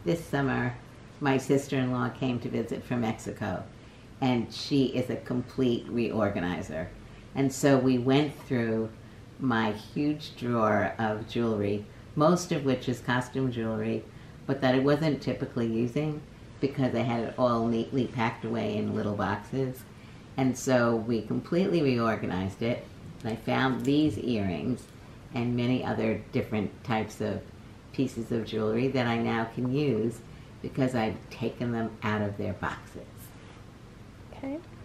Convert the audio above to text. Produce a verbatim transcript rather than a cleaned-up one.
this summer, my sister-in-law came to visit from Mexico, and she is a complete reorganizer. And so we went through my huge drawer of jewelry, most of which is costume jewelry, but that I wasn't typically using because I had it all neatly packed away in little boxes. And so we completely reorganized it. And I found these earrings and many other different types of pieces of jewelry that I now can use because I've taken them out of their boxes. Okay.